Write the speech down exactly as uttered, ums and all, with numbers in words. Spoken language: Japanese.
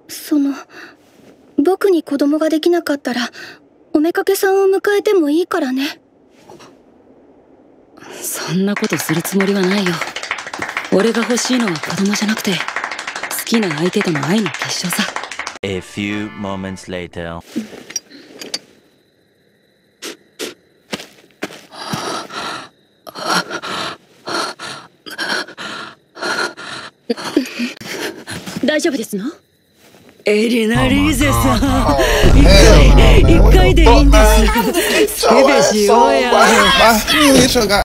その僕に子供ができなかったらおめかけさんを迎えてもいいからね。 そんなことするつもりはないよ。俺が欲しいのは子供じゃなくて好きな相手との愛の結晶さ。 A few moments later. 大丈夫ですの？ エリナ・リーゼさん、一回、一回でいいんです。スケベしようや。